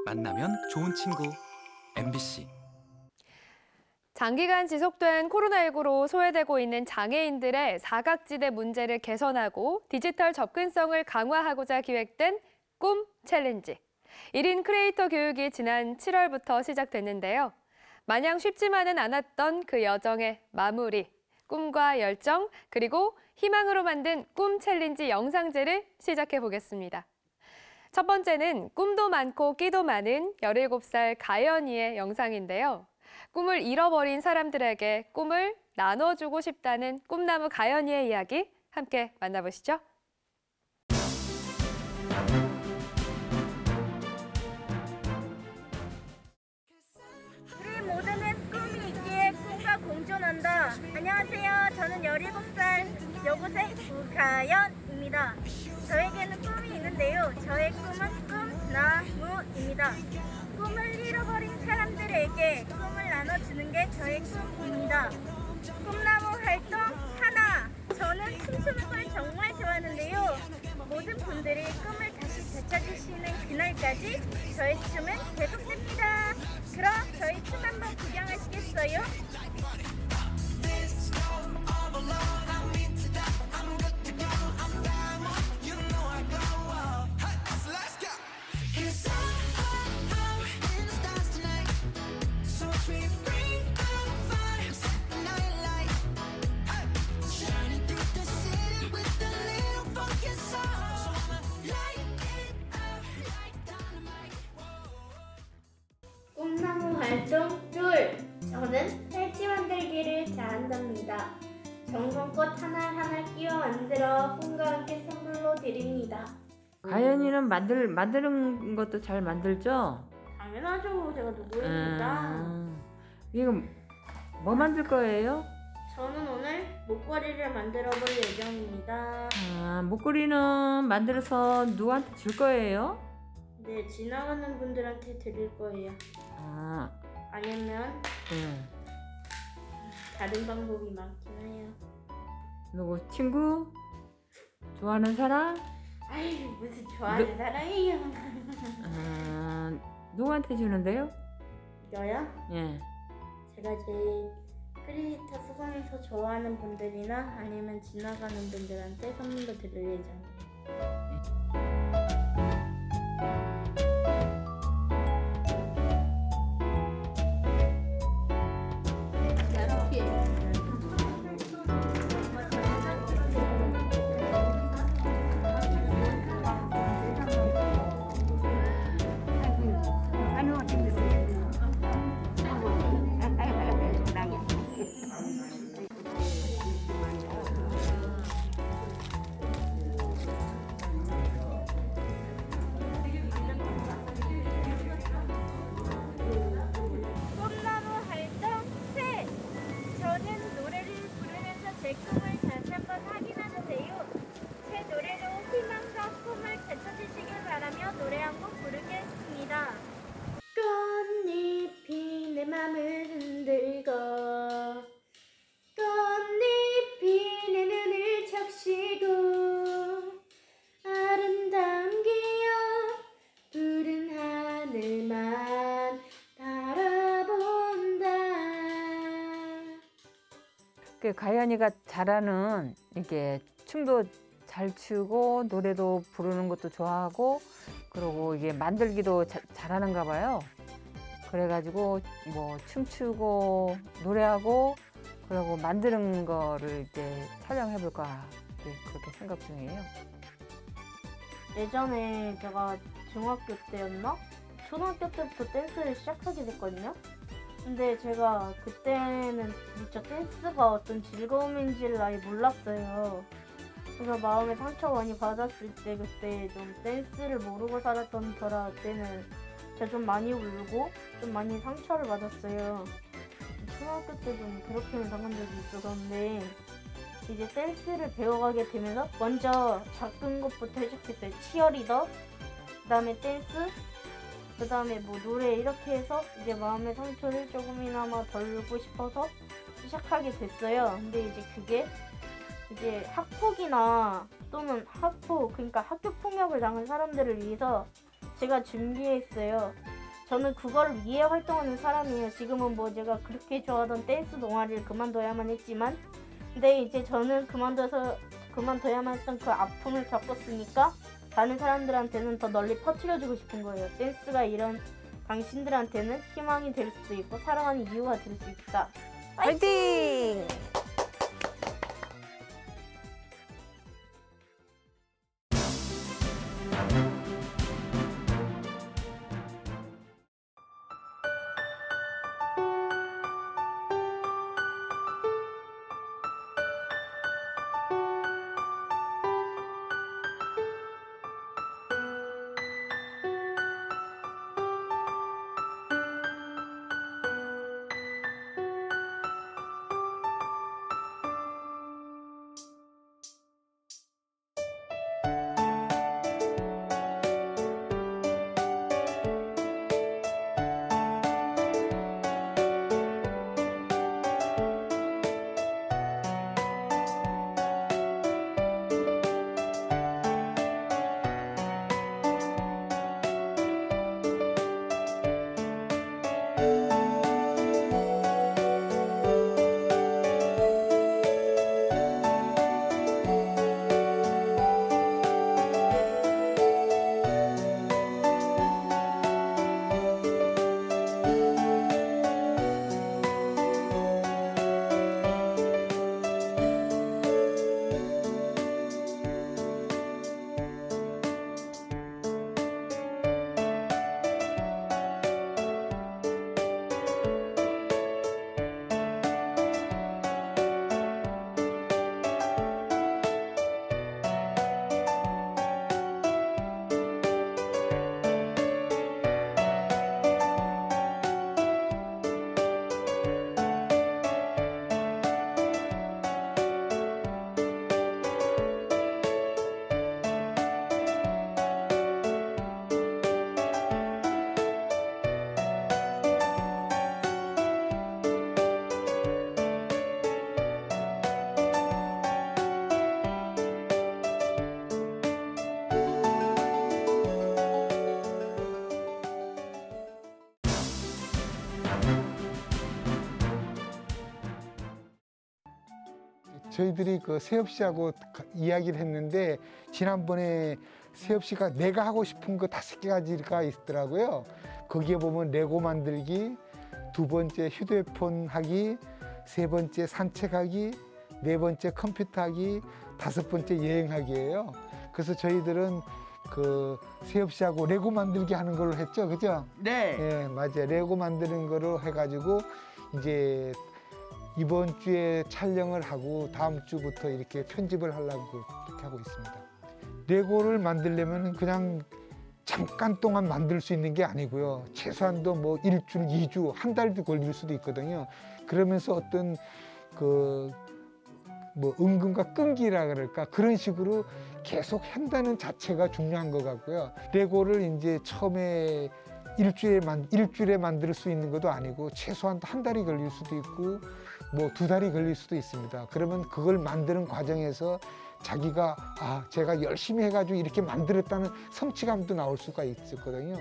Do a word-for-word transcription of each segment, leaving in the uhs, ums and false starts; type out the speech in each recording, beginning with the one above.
만나면 좋은 친구 엠비씨. 장기간 지속된 코로나십구로 소외되고 있는 장애인들의 사각지대 문제를 개선하고 디지털 접근성을 강화하고자 기획된 꿈 챌린지. 일 인 크리에이터 교육이 지난 칠월부터 시작됐는데요. 마냥 쉽지만은 않았던 그 여정의 마무리, 꿈과 열정, 그리고 희망으로 만든 꿈 챌린지 영상제를 시작해 보겠습니다. 첫 번째는 꿈도 많고 끼도 많은 열일곱 살 가연이의 영상인데요. 꿈을 잃어버린 사람들에게 꿈을 나눠주고 싶다는 꿈나무 가연이의 이야기 함께 만나보시죠. 우리 모두는 꿈이 있기에 꿈과 공존한다. 안녕하세요. 저는 열일곱 살 여고생 우가연입니다. 저에게는 꿈이 있는데요. 저의 꿈은 꿈나무입니다. 꿈을 잃어버린 사람들에게 꿈을 나눠주는 게 저의 꿈입니다. 꿈나무 활동 하나. 저는 춤추는 걸 정말 좋아하는데요. 모든 분들이 꿈을 다시 되찾으시는 그날까지 저의 춤은 계속됩니다. 그럼 저희 춤 한번 구경하시겠어요? 꿈나무 활동 둘. 저는 팔찌 만들기를 잘한답니다. 정성껏 하나하나 끼워 만들어 꿈과 함께 선물로 드립니다. 가연이는 만들, 만드는 것도 잘 만들죠? 당연하죠. 제가 누구입니다. 음, 이거 뭐 만들 거예요? 저는 오늘 목걸이를 만들어 볼 예정입니다. 아, 목걸이는 만들어서 누구한테 줄 거예요? 네, 지나가는 분들한테 드릴 거예요. 아, 아니면 네. 다른 방법이 많긴 해요. 누구 친구? 좋아하는 사람? 아이, 무슨 좋아하는 너- 사람이에요. 아, 누구한테 주는데요? 이거요? 예. 제가 제일 크리에이터 수강에서 좋아하는 분들이나 아니면 지나가는 분들한테 선물로 드릴 예정이에요. 꿈나무 활동 셋. 저는 노래를 부르면서 제 꿈을 다시 한번 확인하는데요. 제 노래로 희망과 꿈을 되찾으시길 바라며 노래 한 곡 부르겠습니다. 꽃잎이 내 맘을 흔들고 꽃잎이 내 눈을 적시고 아름다운 기억 푸른 하늘만 바라본다. 그 가연이가 잘하는 이게 춤도 잘 추고 노래도 부르는 것도 좋아하고 그리고 이게 만들기도 자, 잘하는가 봐요. 그래가지고 뭐 춤추고 노래하고 그리고 만드는 거를 이제 촬영해 볼까 그렇게 생각 중이에요. 예전에 제가 중학교 때였나? 초등학교 때부터 댄스를 시작하게 됐거든요. 근데 제가 그때는 진짜 댄스가 어떤 즐거움인지를 아예 몰랐어요. 그래서 마음에 상처 많이 받았을 때 그때 좀 댄스를 모르고 살았던 저라 때는 제가 좀 많이 울고 좀 많이 상처를 받았어요. 초등학교 때 좀 괴롭힘을 당한 적이 있었는데 이제 댄스를 배워가게 되면서 먼저 작은 것부터 시작했어요. 치어리더, 그 다음에 댄스, 그 다음에 뭐 노래 이렇게 해서 이제 마음의 상처를 조금이나마 덜고 싶어서 시작하게 됐어요. 근데 이제 그게 이제 학폭이나 또는 학폭, 그러니까 학교 폭력을 당한 사람들을 위해서 제가 준비했어요. 저는 그걸 위해 활동하는 사람이에요. 지금은 뭐 제가 그렇게 좋아하던 댄스 동아리를 그만둬야만 했지만, 근데 이제 저는 그만둬서 그만둬야만 했던 그 아픔을 겪었으니까 다른 사람들한테는 더 널리 퍼뜨려주고 싶은 거예요. 댄스가 이런 당신들한테는 희망이 될 수도 있고 사랑하는 이유가 될 수 있다. 화이팅! 저희들이 그 세엽 씨하고 이야기를 했는데 지난번에 세엽 씨가 내가 하고 싶은 거 다섯 가지가 있더라고요. 거기에 보면 레고 만들기, 두 번째 휴대폰 하기, 세 번째 산책하기, 네 번째 컴퓨터 하기, 다섯 번째 여행하기예요. 그래서 저희들은 그 세엽 씨하고 레고 만들기 하는 걸로 했죠, 그죠? 네. 예, 맞아요. 레고 만드는 거로 해가지고 이제 이번 주에 촬영을 하고 다음 주부터 이렇게 편집을 하려고 그렇게 하고 있습니다. 레고를 만들려면 그냥 잠깐 동안 만들 수 있는 게 아니고요. 최소한도 뭐 일주일, 이주, 한 달도 걸릴 수도 있거든요. 그러면서 어떤 그 뭐 은근과 끈기라 그럴까 그런 식으로 계속 한다는 자체가 중요한 것 같고요. 레고를 이제 처음에 일주일에, 만, 일주일에 만들 수 있는 것도 아니고 최소한 한 달이 걸릴 수도 있고 뭐 두 달이 걸릴 수도 있습니다. 그러면 그걸 만드는 과정에서 자기가 아 제가 열심히 해가지고 이렇게 만들었다는 성취감도 나올 수가 있었거든요.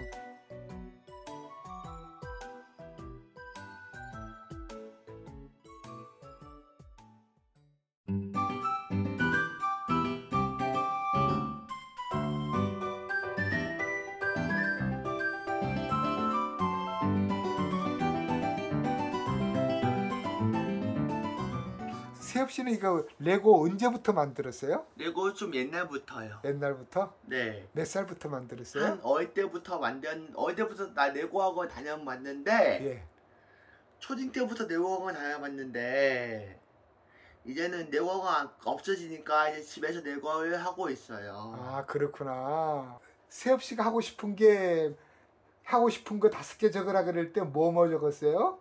세엽 씨는 이거 레고 언제부터 만들었어요? 레고 좀 옛날부터요. 옛날부터? 네. 몇 살부터 만들었어요? 한 어릴 때부터 만든 어릴 때부터 나 레고 학원 다녀봤는데 예. 초딩 때부터 레고 학원 다녀봤는데 이제는 레고 학원 없어지니까 이제 집에서 레고를 하고 있어요. 아 그렇구나. 세엽 씨가 하고 싶은 게 하고 싶은 거 다섯 개 적으라 그럴 때 뭐 뭐 적었어요?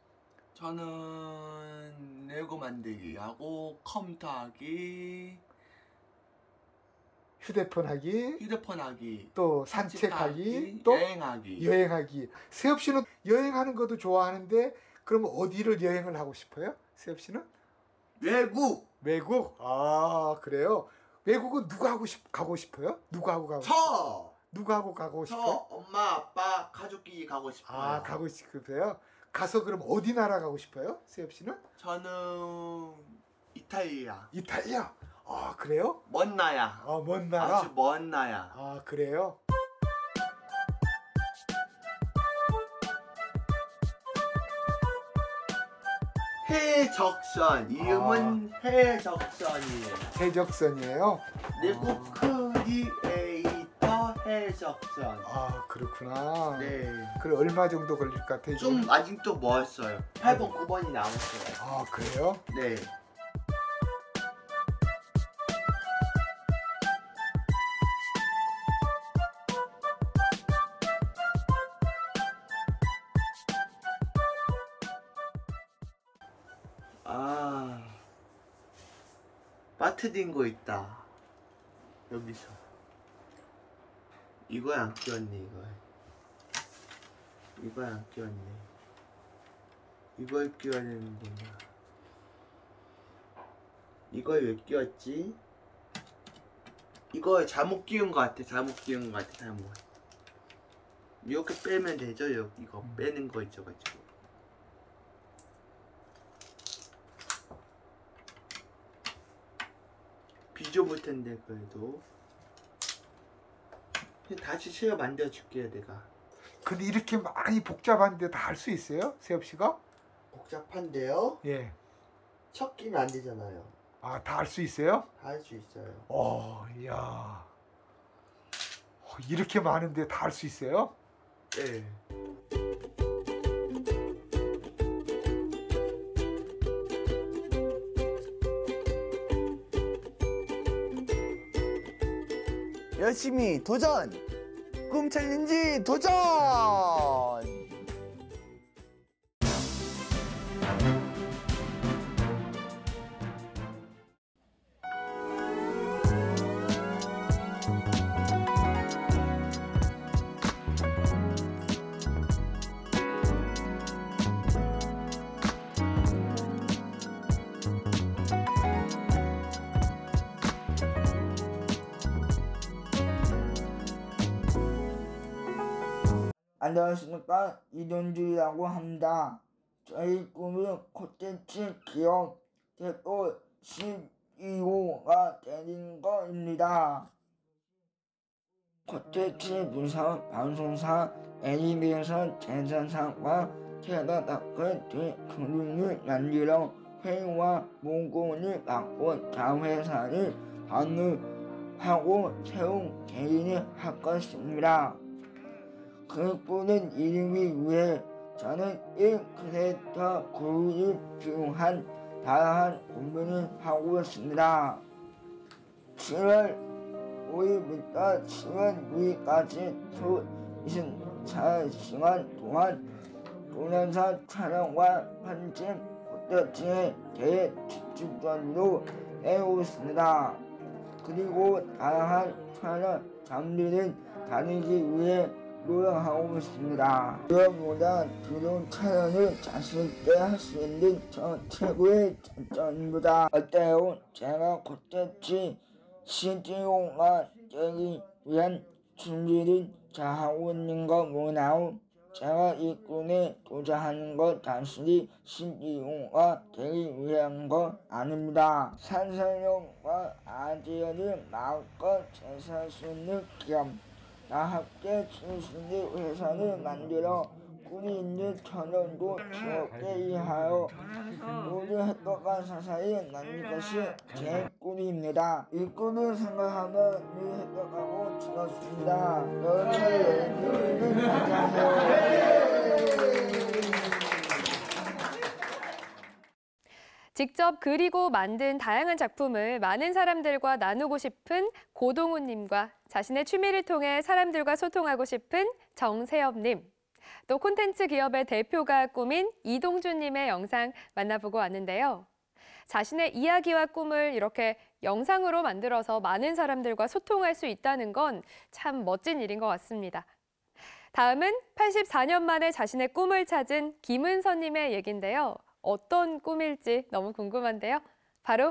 저는 레고 만들기 하고 컴퓨터 하기, 휴대폰 하기, 휴대폰 하기, 또 산책하기, 산책하기, 또 여행하기. 여행하기. 세엽 씨는 여행하는 것도 좋아하는데 그럼 어디를 여행을 하고 싶어요? 세엽 씨는? 외국. 외국? 아 그래요? 외국은 누가 하고 싶 가고 싶어요? 누가 하고 가고 싶어요? 저. 누구하고 가고 저 싶어요? 엄마 아빠 가족끼리 가고 싶어요. 아, 가고 싶으세요? 가서 그럼 어디 나라 가고 싶어요? 세엽 씨는? 저는 이탈리아. 이탈리아. 아, 그래요? 먼 나야. 아, 먼 나라. 아주 먼 나야. 아, 그래요? 해적선. 이름은 해적선이에요. 해적선이에요? 내국 크리에이터 해적선. 아, 그렇구나. 네. 그럼 얼마 정도 걸릴 것 같아요? 좀 아직도 멀었어요. 팔 번, 구 번이 남았어요. 아, 그래요? 네. 아, 빠트린 거 있다. 여기서. 이거에 안 끼웠네, 이거에. 이거에 안 끼웠네. 이걸 끼워야 되는구나. 이걸 왜 끼웠지? 이거 잘못 끼운 것 같아. 잘못 끼운 것 같아. 잘못. 이렇게 빼면 되죠? 여- 이거 빼는 거 있어가지고. 비좁을 텐데 그래도. 다시 새로 만들어줄게요, 내가. 근데 이렇게 많이 복잡한데 다 할 수 있어요? 세엽 씨가? 복잡한데요? 예. 첫 끼면 안 되잖아요. 아, 다 할 수 있어요? 다 할 수 있어요. 어, 이야. 어, 이렇게 많은데 다 할 수 있어요? 네. 열심히 도전! 꿈 챌린지 도전! 안녕하십니까, 이동주라고 합니다. 저희 꿈이 콘텐츠 기업 대표 십이 호가 되는 것입니다. 콘텐츠 부서 방송사 애니메이션 제작사과 테러다크 등 그림을 만들어 회의와 문건을 받고 자회사를 방문하고 세운 개인이 할 것입니다. 그 꿈을 이루기 위해 저는 일 크리에이터 그룹이 필요한 다양한 고민을 하고 있습니다. 칠월 오일부터 칠월 육일까지 주 이십사 시간 동안 동영상 촬영과 편집 콘텐츠에 대해 집중적으로 해오겠습니다. 그리고 다양한 촬영 장비를 다니기 위해 노력하고 있습니다. 무엇보다 드론 촬영을 자신있게 할 수 있는 저 최고의 장점입니다. 어때요? 제가 콘텐츠 씨지오가 되기 위한 준비를 잘하고 있는 거 뭐나요? 제가 이 꿈에 도전하는 것 단순히 씨지오가 되기 위한 거 아닙니다. 산소용과 아이디어를 마음껏 제시할 수 있는 기업, 나 함께 진순이 회사를 만들어 꿈이 있는 저녁도 즐겁게 일하여 모든 행복한 세상이 나는 것이 제 꿈입니다. 이 꿈을 생각하면 늘 행복하고 즐겁습니다. 여러분의 감사해요. 직접 그리고 만든 다양한 작품을 많은 사람들과 나누고 싶은 고동훈님과 자신의 취미를 통해 사람들과 소통하고 싶은 정세엽님, 또 콘텐츠 기업의 대표가 꾸민 이동준님의 영상 만나보고 왔는데요. 자신의 이야기와 꿈을 이렇게 영상으로 만들어서 많은 사람들과 소통할 수 있다는 건 참 멋진 일인 것 같습니다. 다음은 팔십사 년 만에 자신의 꿈을 찾은 김은서님의 얘기인데요. 어떤 꿈일지 너무 궁금한데요. 바로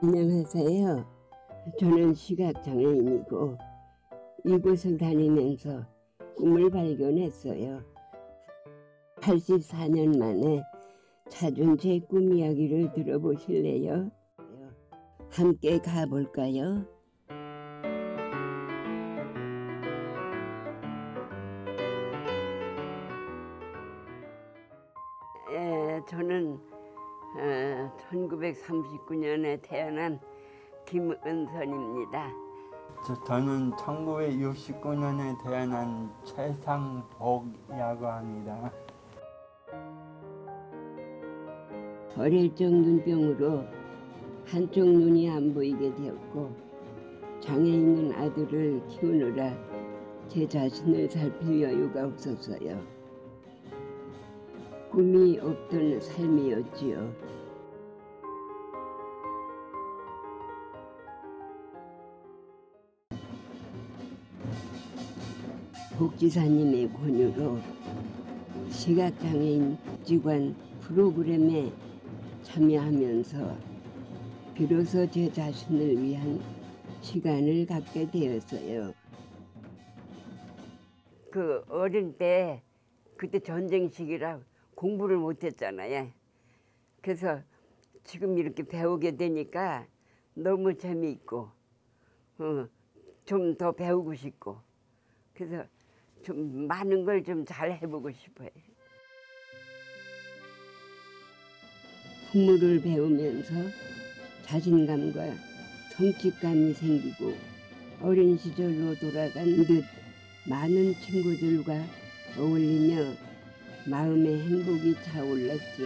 안녕하세요. 저는 시각장애인이고 이곳을 다니면서 꿈을 발견했어요. 팔십사 년 만에 찾은 제 꿈 이야기를 들어보실래요? 함께 가볼까요? 예, 저는 어, 천구백삼십구 년에 태어난 김은선입니다. 저, 저는 천구백육십구 년에 태어난 최상복이라고 합니다. 어릴 적 눈병으로 한쪽 눈이 안 보이게 되었고 장애 있는 아들을 키우느라 제 자신을 살필 여유가 없었어요. 꿈이 없던 삶이었지요. 복지사님의 권유로 시각장애인 복지관 프로그램에 참여하면서 비로소 제 자신을 위한 시간을 갖게 되었어요. 그 어릴 때 그때 전쟁 시기라 공부를 못했잖아요. 그래서 지금 이렇게 배우게 되니까 너무 재미있고 어, 좀 더 배우고 싶고 그래서 좀 많은 걸 좀 잘 해보고 싶어요. 풍물을 배우면서 자신감과 성취감이 생기고 어린 시절로 돌아간 듯 많은 친구들과 어울리며 마음의 행복이 차올랐죠.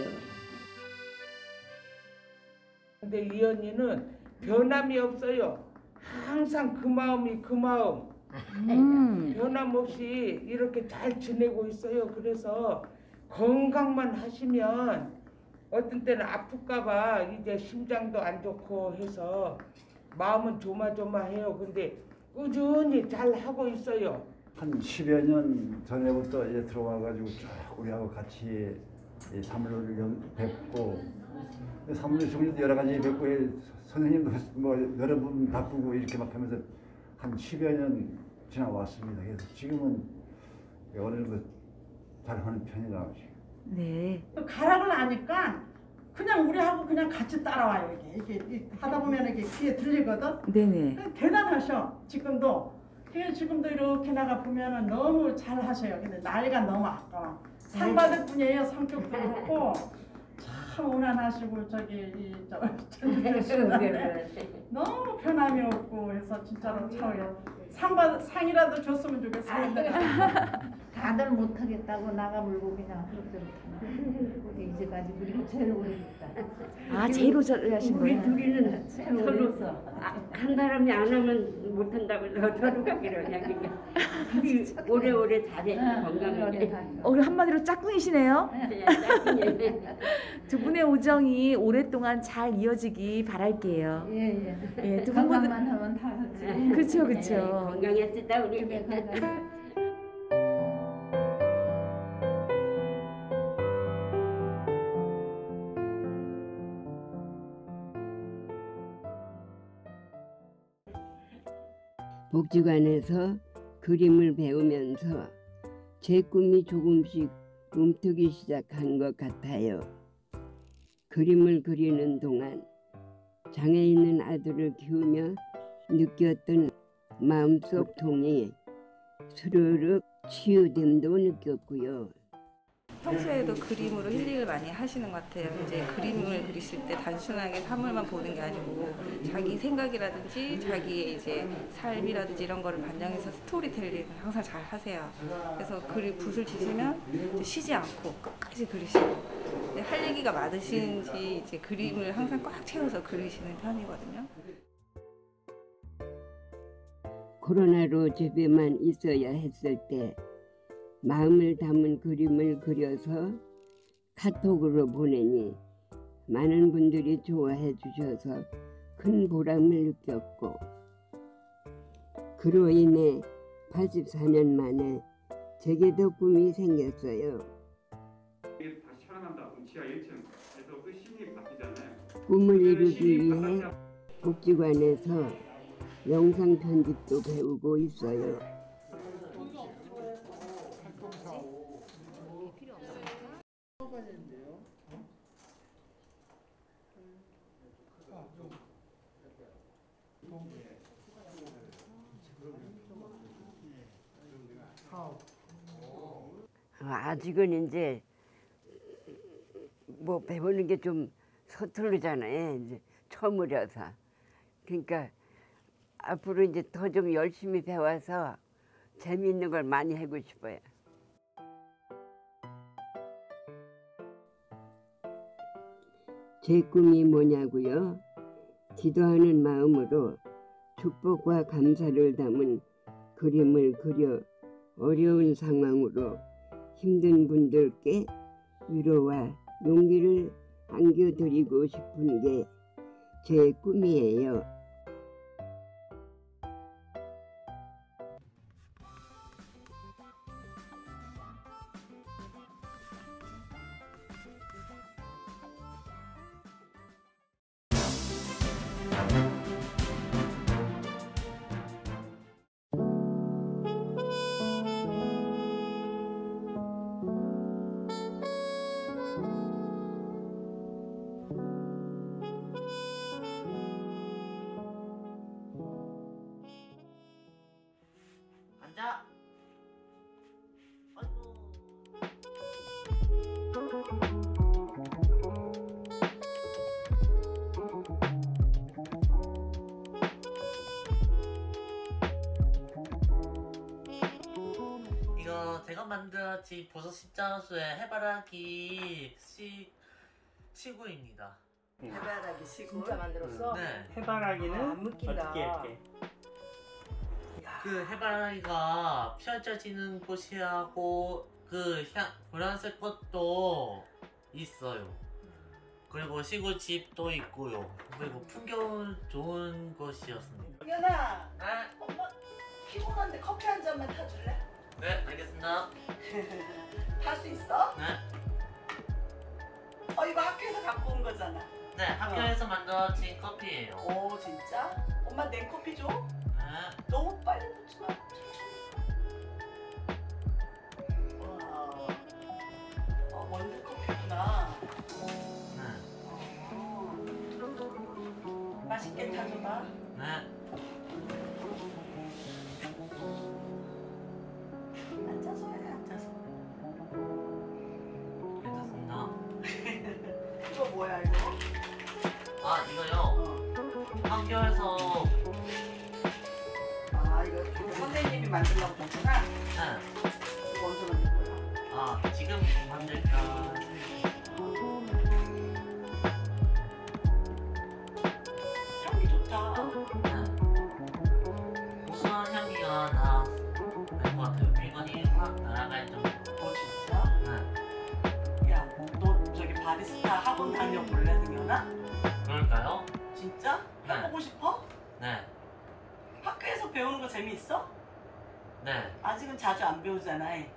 근데 이 언니는 변함이 없어요. 항상 그 마음이 그 마음. 음. 변함없이 이렇게 잘 지내고 있어요. 그래서 건강만 하시면 어떤 때는 아플까봐 이제 심장도 안 좋고 해서 마음은 조마조마해요. 근데 꾸준히 잘 하고 있어요. 한 십여 년 전에부터 이제 들어와가지고 쭉 우리하고 같이 사물을 뵙고 사물을 중에서 여러 가지 뵙고 선생님도 뭐 여러 분 바쁘고 이렇게 막 하면서 한 십여 년 지나왔습니다. 그래서 지금은 어느 정도 잘하는 편이라고. 네. 가락을 아니까 그냥 우리하고 그냥 같이 따라와요. 이게, 이게 하다 보면 이게 귀에 들리거든. 네네. 대단하셔. 지금도. 지금도 이렇게 나가 보면은 너무 잘 하셔요. 근데 나이가 너무 아까워. 상 받을 뿐이에요. 성격도 그렇고 참 온화하시고 저기 이저 너무 변함이 없고 해서 진짜로 차워요. 상 받 상이라도 줬으면 좋겠습니다. 다들 못하겠다고 나가 물고 그냥 그렇게 이제까지 그리고 제일 오래 했다. 아, 제일 오래 하신 거예요? 우리 둘이는 서로 아, 한 사람이 안 하면 못한다고 서로 가기로 그냥 둘이 오래오래 잘해 건강하게. 어, 그럼 한마디로 짝꿍이시네요. 두 분의 우정이 오랫동안 잘 이어지기 바랄게요. 예예. 예, 두 건강만 분은 하면 다 하지. 그렇죠, 그렇죠. 건강했다 우리. 복지관에서 그림을 배우면서 제 꿈이 조금씩 움트기 시작한 것 같아요. 그림을 그리는 동안 장애 있는 아들을 키우며 느꼈던 마음속 통이 스르륵 치유됨도 느꼈고요. 평소에도 그림으로 힐링을 많이 하시는 것 같아요. 이제 그림을 그리실 때 단순하게 사물만 보는 게 아니고 자기 생각이라든지 자기의 이제 삶이라든지 이런 거를 반영해서 스토리텔링을 항상 잘 하세요. 그래서 그리 붓을 치시면 이제 쉬지 않고 끝까지 그리시고 할 얘기가 많으신지 이제 그림을 항상 꽉 채워서 그리시는 편이거든요. 코로나로 집에만 있어야 했을 때 마음을 담은 그림을 그려서 카톡으로 보내니 많은 분들이 좋아해 주셔서 큰 보람을 느꼈고 그로 인해 팔십사 년 만에 제게도 꿈이 생겼어요. 꿈을 이루기 위해 복지관에서 영상 편집도 배우고 있어요. 아직은 이제 뭐 배우는 게 좀 서투르잖아요. 이제 처음이라서. 그러니까 앞으로 이제 더 좀 열심히 배워서 재미있는 걸 많이 하고 싶어요. 제 꿈이 뭐냐고요? 기도하는 마음으로 축복과 감사를 담은 그림을 그려 어려운 상황으로 힘든 분들께 위로와 용기를 안겨드리고 싶은 게 제 꿈이에요. 앉아. 이거 제가 만들었지 버섯 십자수의 해바라기 시 시구입니다. 해바라기 시구 진짜 만들었어? 네. 해바라기는 아, 안 묶인다. 어떻게 이렇게? 그 해바라기가 펼쳐지는 곳이하고 그 향, 보라색 것도 있어요. 그리고 시골집도 있고요. 그리고 풍경 좋은 곳이었습니다. 연아, 네? 엄마 피곤한데 커피 한 잔만 타줄래? 네, 알겠습니다. 탈 수 있어? 네? 어, 이거 학교에서 갖고 온 거잖아. 네, 학교에서 만들어진 커피예요. 오, 진짜? 엄마 냉커피 줘? 네. 너무 빨리 놓지 마. 와, 어, 원두 커피구나. 네. 어. 맛있게 타줘봐. 네. 앉아서 해, 앉아서. 괜찮습니다. 이거 뭐야, 이거? 아, 이거요? 학교에서 아, 이거 선생님이 만들려고 했구나? 네. 이거 언제 만들 거야? 아, 지금 만들까? 향기 좋다. 네. 고소한 향기가 나날 것 같아요. 물건이 확 날아갈 정도. 어, 진짜? 네. 야, 너 저기 바리스타 학원 다녀볼래, 승현아? 그럴까요? 진짜? 네. 해보고 싶어? 네. 학교에서 배우는 거 재미있어? 네. 아직은 자주 안 배우잖아. 네.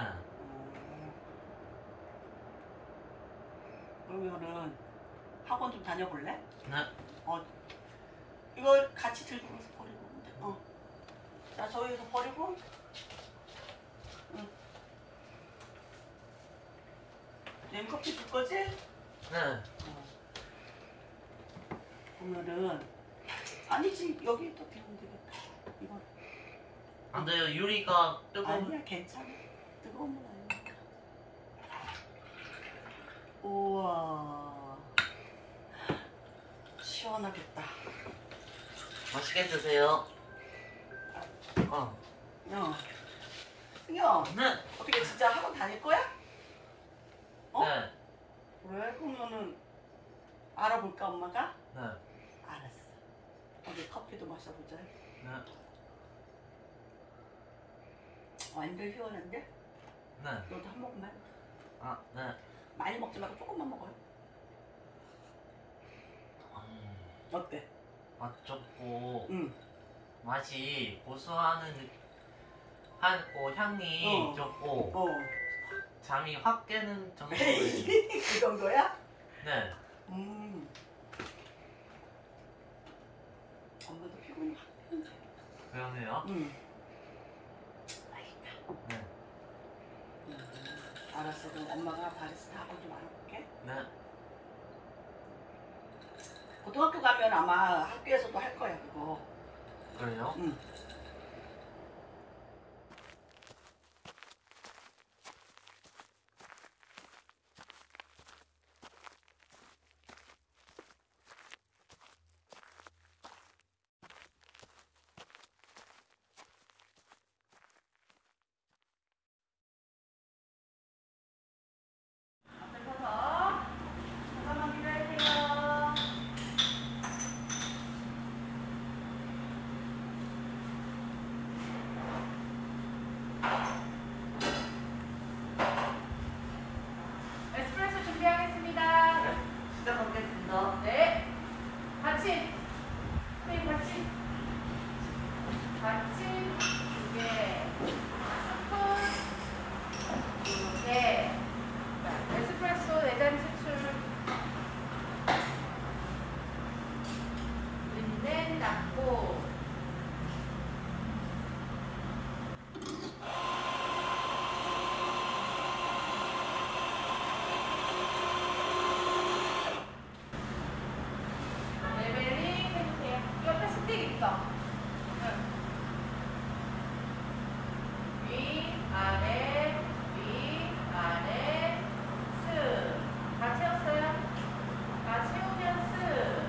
그러면은 학원 좀 다녀볼래? 네. 어, 이거 같이 들고 가서 버리고. 어. 자, 저기서 버리고. 응. 냉커피 줄 거지? 네. 보면은 아니지, 여기 또 비우면 되겠다. 이거 안 돼요. 유리가 뜨거운. 아니야, 괜찮아. 뜨거운 건 아니니까. 우와, 시원하겠다. 맛있게 드세요. 어. 어. 승현. 네. 어떻게 진짜 학원 다닐 거야? 어? 네. 왜? 그러면은 알아볼까, 엄마가? 네. 알았어. 어디 커피도 마셔보자. 네. 완전 시원한데? 네. 너도 한 모금만. 아, 네. 많이 먹지 말고 조금만 먹어요. 음, 어때? 맛 좋고 응. 맛이 고소하는 느- 하고 향이 어. 좋고 어. 잠이 확 깨는 정도예요. 그 정도야? 네. 음. 조용해요. 응. 네. 알았어. 그럼 엄마가 바리스타 하고 좀 알아볼게. 네. 고등학교 가면 아마 학교에서도 할 거야 그거. 그래요? 응. 에스프레소 준비하겠습니다. 시작하겠습니다. 네. 같이. 선생님 같이. 같이. 두 개. 스푼. 두 개. 자, 에스프레소 네 잔 추출. 린넨 닫고. 레벨링 해주세요. 옆에 스틱 있어. 응. 위, 아래, 위, 아래, 스. 다 채웠어요? 다 채우면 스.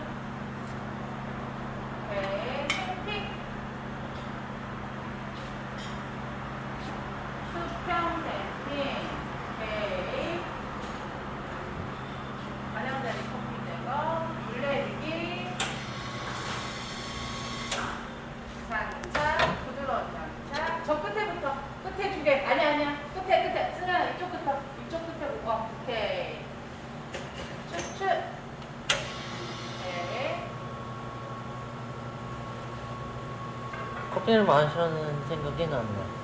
오케이. 핑. 수평 세팅. 오케이. 가장자리 커피 제거. 물내리기. 장착. 부드러운 장착. 저 끝에부터. 끝에 두 개. 아니 아니야. 끝에 끝에. 쓰나 이쪽 끝부터. 이쪽 끝에부터. 어, 오케이. 추추. 네. 커피를 마시라는 생각이 났네.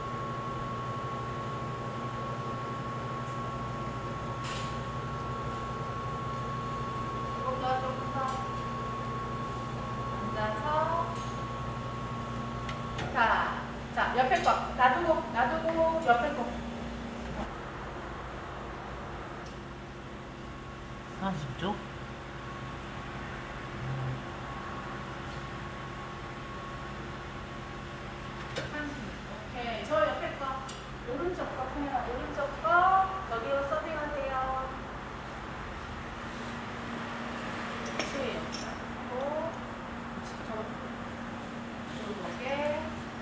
조금 더, 조금 더. 앉아서. 자, 자, 옆에 거. 놔두고, 놔두고, 옆에 거. 사십 초? 오케이. 저 옆에 거. 오른쪽 거 카메라. 오른쪽 거. 저기로 서빙하세요. 그렇지. 하고. 저. 두 개.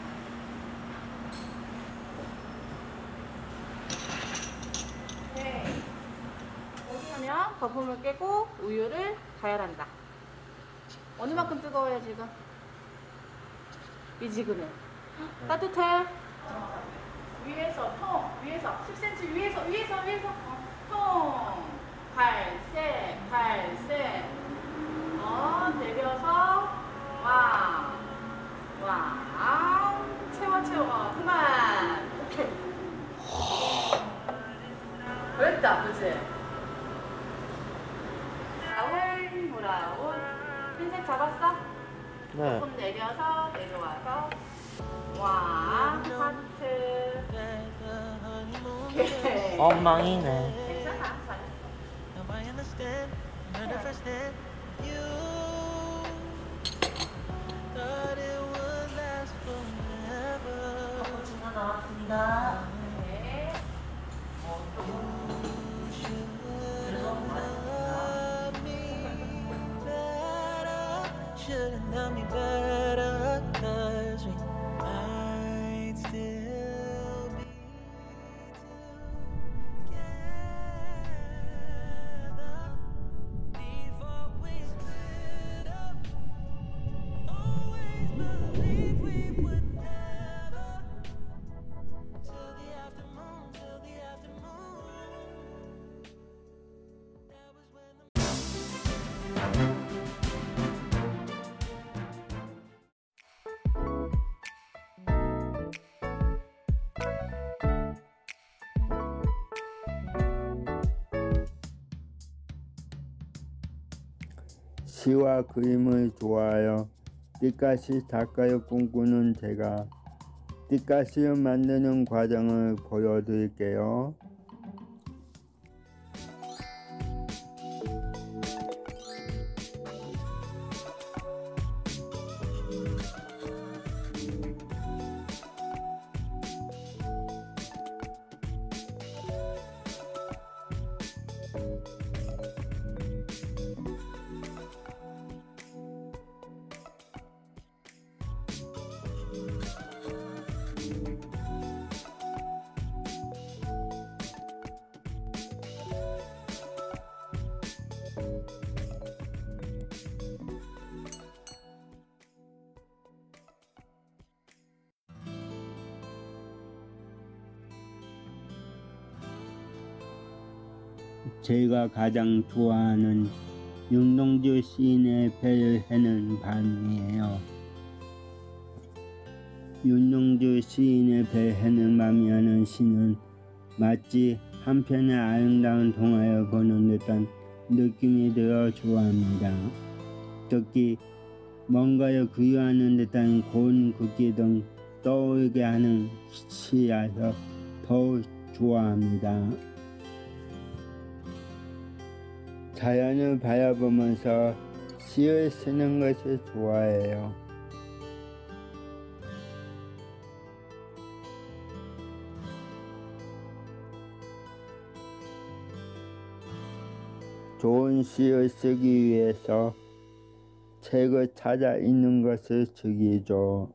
오케이. 여기 하면 거품을 깨고 우유를 가열한다. 어느 만큼 뜨거워요 지금? 미지근해. 따뜻해. 위에서 통. 위에서 십 센티미터 위에서 위에서 위에서 어, 통. 발세 발세. 어 내려서 와. 와. 채워 채워. 그만. 오케이. 됐다. 그치? 브라운 브라운. 흰색 잡았어? 네. 조금 내려서 내려와서 와 하트. 오케이. 엉망이네. 괜찮아. 잘했어. 거품치가 나왔습니다. 네. 그래서 Should've known me better, 'cause we might still be together before we split up. Always believed we would never, till the afternoon, till the afternoon. That was when the 시와 그림을 좋아하여 띠까시 닭가슴 꿈꾸는 제가 띠까시 만드는 과정을 보여드릴게요. 제가 가장 좋아하는 윤동주 시인의 배를 해는 밤이에요. 윤동주 시인의 배 해는 밤이라는 시는 마치 한편의 아름다운 동화를 보는 듯한 느낌이 들어 좋아합니다. 특히 뭔가를 그리워하는 듯한 고운 글귀 등 떠오르게 하는 시라서 더욱 좋아합니다. 자연을 바라보면서 시를 쓰는 것을 좋아해요. 좋은 시를 쓰기 위해서 책을 찾아 읽는 것을 즐기죠.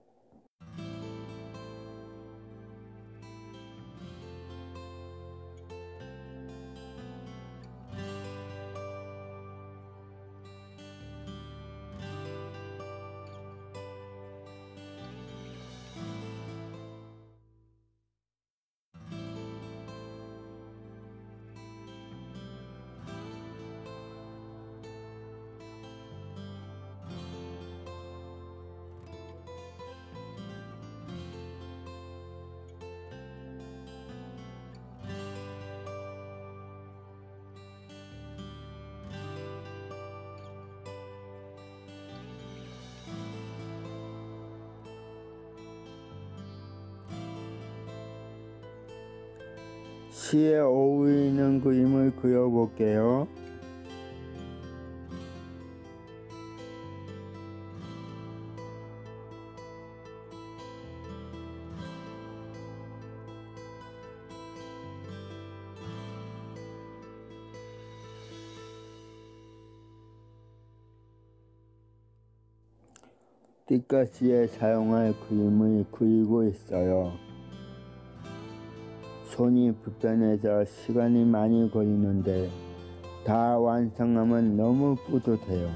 시에 어울리는 그림을 그려볼게요. 띠까시에 사용할 그림을 그리고 있어요. 손이 불편해서 시간이 많이 걸리는데 다 완성하면 너무 뿌듯해요.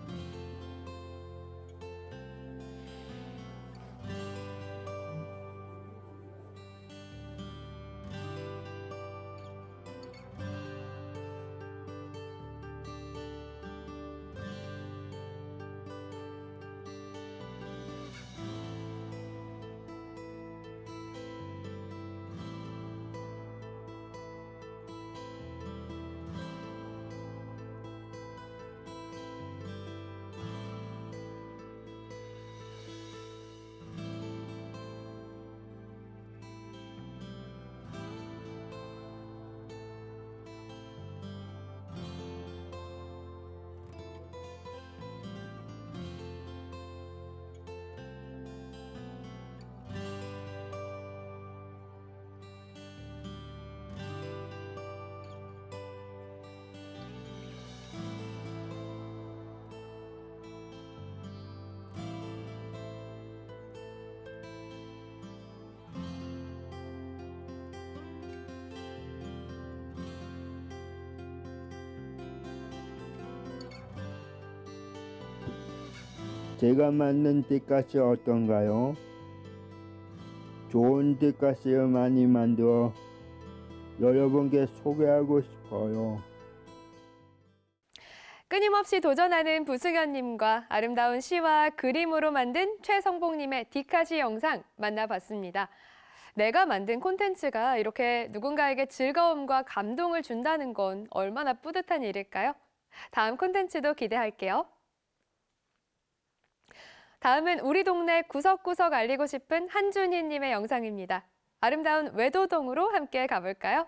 제가 만든 띠까시 어떤가요? 좋은 띠까시를 많이 만들어 여러분께 소개하고 싶어요. 끊임없이 도전하는 부승현님과 아름다운 시와 그림으로 만든 최성복님의 띠까시 영상 만나봤습니다. 내가 만든 콘텐츠가 이렇게 누군가에게 즐거움과 감동을 준다는 건 얼마나 뿌듯한 일일까요? 다음 콘텐츠도 기대할게요. 다음은 우리 동네 구석구석 알리고 싶은 한준희님의 영상입니다. 아름다운 외도동으로 함께 가볼까요?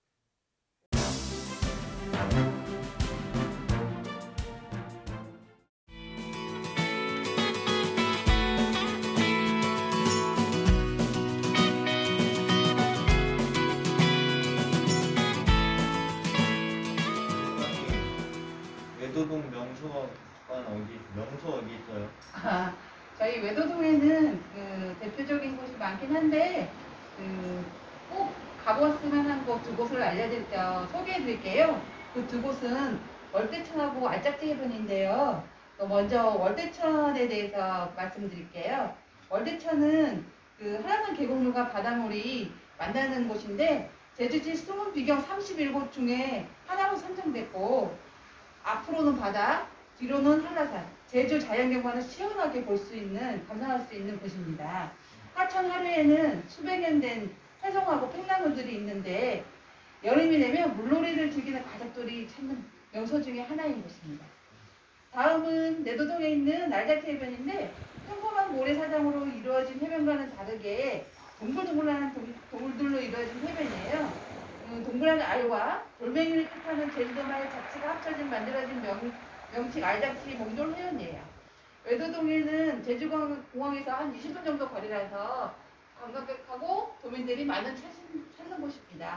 외도동 명소관 어디 명소 어디 있어요? 아, 저희 외도동에는 그 대표적인 곳이 많긴 한데 그 꼭 가보았으면 한 곳 두 곳을 알려드릴 어, 소개해드릴게요. 그 두 곳은 월대천하고 알짝지 해변인데요. 먼저 월대천에 대해서 말씀드릴게요. 월대천은 그 한라산 계곡물과 바닷물이 만나는 곳인데 제주지 숨은 비경 삼십일 곳 중에 하나로 선정됐고 앞으로는 바다, 뒤로는 한라산, 제주 자연경관을 시원하게 볼 수 있는, 감상할 수 있는 곳입니다. 하천 하류에는 수백 년 된 해송하고 팽나무들이 있는데 여름이 되면 물놀이를 즐기는 가족들이 찾는 명소 중에 하나인 곳입니다. 다음은 내도동에 있는 알자키 해변인데 평범한 모래사장으로 이루어진 해변과는 다르게 동글동글한 동, 동굴들로 이루어진 해변이에요. 음, 동그란 알과 돌멩이를 뜻하는 제주도만의 자체가 합쳐진 만들어진 명, 명칭 알자키 몽돌 해변이에요. 외도동에는 제주공항에서 한 이십 분 정도 거리라서 관광객하고 도민들이 많은 찾는, 찾는 곳입니다.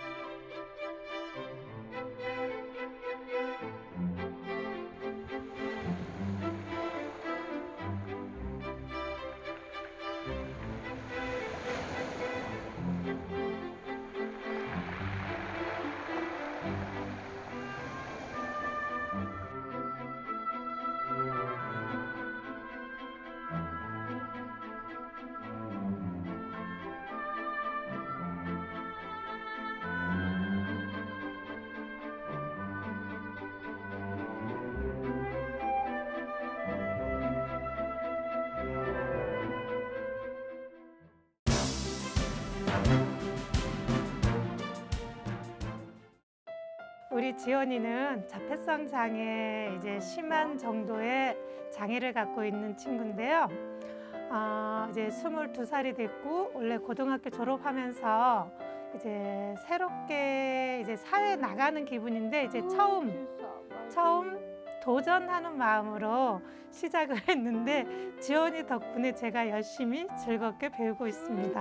우리 지연이는 자폐성 장애 이제 심한 정도의 장애를 갖고 있는 친구인데요. 어, 이제 스물두 살이 됐고 원래 고등학교 졸업하면서 이제 새롭게 이제 사회에 나가는 기분인데 이제 처음 처음 도전하는 마음으로 시작을 했는데 지연이 덕분에 제가 열심히 즐겁게 배우고 있습니다.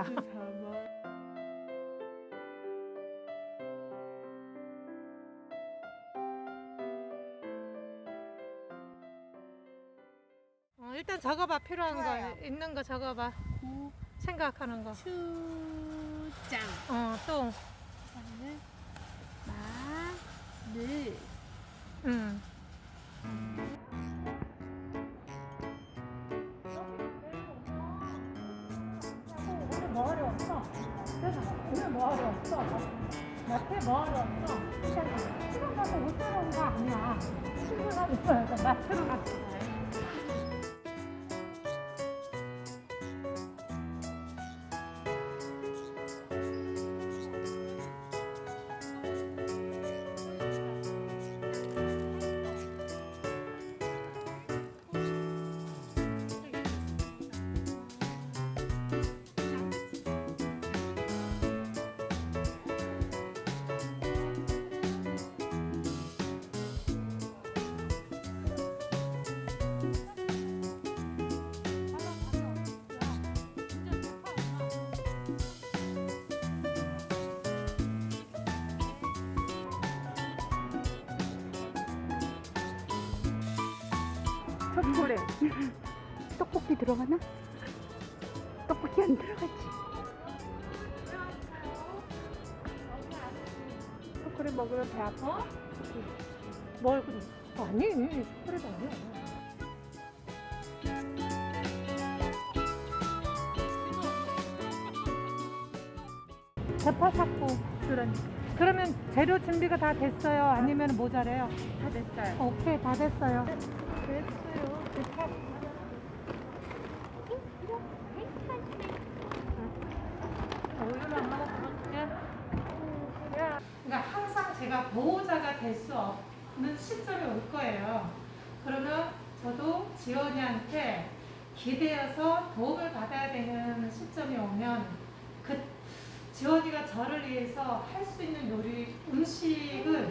어, 일단 적어봐. 필요한 거 있는 거 적어봐. 생각하는 거. 추장. 어, 또. 마늘. 응. 오늘 뭐 하러 왔어? 그래서 오늘 뭐 하러 왔어? 마트에 뭐 하러 왔어? 시간 가서 못 들어온 거 아니야. 출근하는 거야. 마트로 갔어. 초콜릿. 떡볶이 들어가나? 떡볶이 안 들어가지. 초콜릿 먹으면 배 아파? 뭘 그래? 아니, 초콜릿 아니야. 대파 샀고. 그러니까. 그러면 재료 준비가 다 됐어요? 아니면 모자래요? 다 됐어요. 오케이, 다 됐어요. 됐어요. 대파. 우유는 엄마가 부를게. 그러니까 항상 제가 보호자가 될 수 없는 시점이 올 거예요. 그러면 저도 지연이한테 기대어서 도움을 받아야 되는 시점이 오면 그 지원이가 저를 위해서 할 수 있는 요리 음식을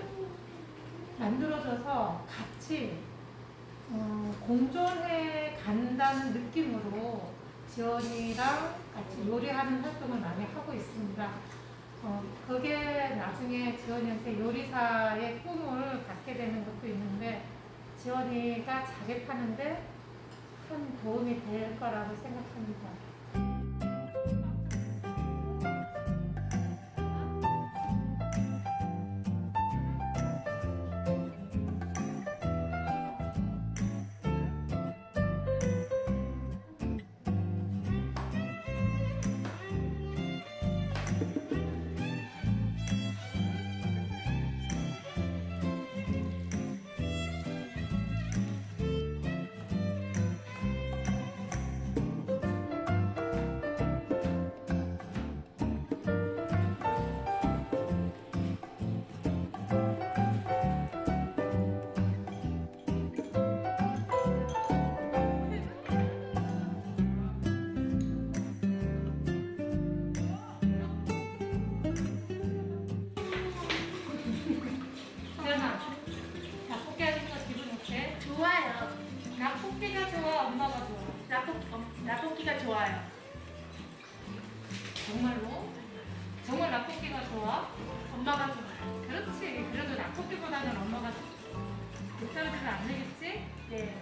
만들어줘서 같이 어, 공존해 간다는 느낌으로 지원이랑 같이 요리하는 활동을 많이 하고 있습니다. 어, 그게 나중에 지원이한테 요리사의 꿈을 갖게 되는 것도 있는데 지원이가 자립하는데 큰 도움이 될 거라고 생각합니다. 낙볶이가 좋아, 엄마가 좋아? 낙볶, 어, 낙볶이가 좋아요. 정말로? 정말 낙볶이가 좋아? 엄마가 좋아요. 그렇지. 그래도 낙볶이보다는 엄마가 못하지는 않겠지? 네.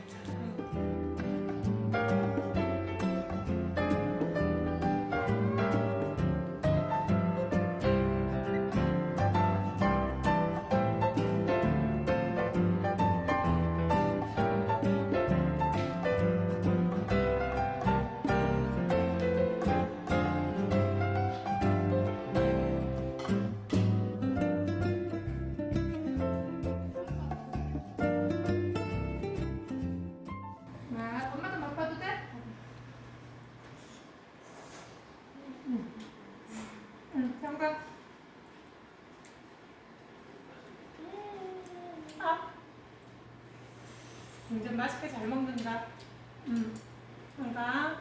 완전 맛있게 잘 먹는다. 응. 뭔가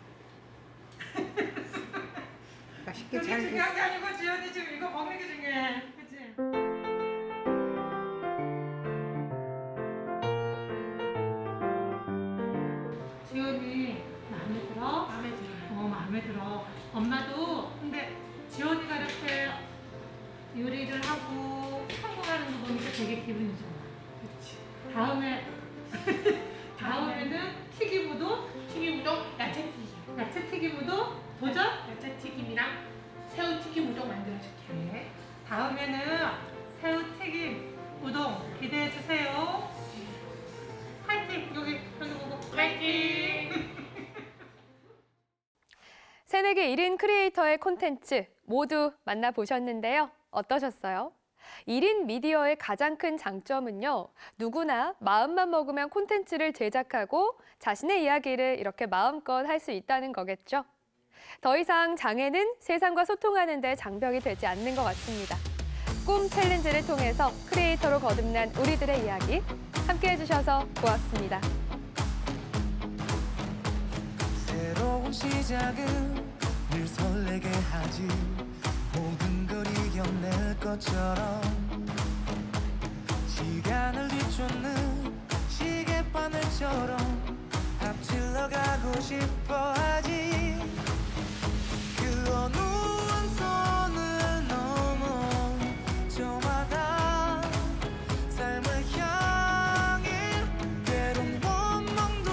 맛있게 그게 잘 중요한 게 아니고 지연이 지금 이거 먹는 게 중요해. 그치? 지연이 마음에 들어? 마음에 들어요. 어, 마음에 들어. 엄마도 근데 지연이가 이렇게 요리를 하고 성공하는 거 보니까 되게 기분이 좋아. 그치. 다음에 다음에는 튀김우동, 튀김우동, 야채 튀김, 야채 튀김우동 도전? 야채 튀김이랑 새우 튀김 우동 만들어줄게. 네. 다음에는 새우 튀김 우동 기대해 주세요. 화이팅! 여기 여기 보고 화이팅! 새내기 일 인 크리에이터의 콘텐츠 모두 만나보셨는데요. 어떠셨어요? 일 인 미디어의 가장 큰 장점은요. 누구나 마음만 먹으면 콘텐츠를 제작하고 자신의 이야기를 이렇게 마음껏 할 수 있다는 거겠죠. 더 이상 장애는 세상과 소통하는 데 장벽이 되지 않는 것 같습니다. 꿈 챌린지를 통해서 크리에이터로 거듭난 우리들의 이야기 함께 해주셔서 고맙습니다. 새로운 시작은 늘 설레게 하지 모든 걸 이겨낼 것처럼 시간을 뒤쫓는 시계바늘처럼 앞질러 가고 싶어 하지 그 어느 선을 넘어 저마다 삶을 향해 때론 원망도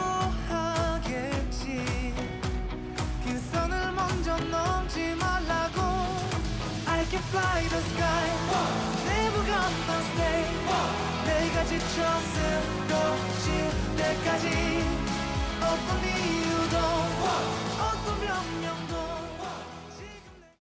하겠지 그 선을 먼저 넘지 말라고 I can fly the sky Never gonna stay 내가 지쳐 쓰러질 때까지 어떤 이유도 어떤 변명도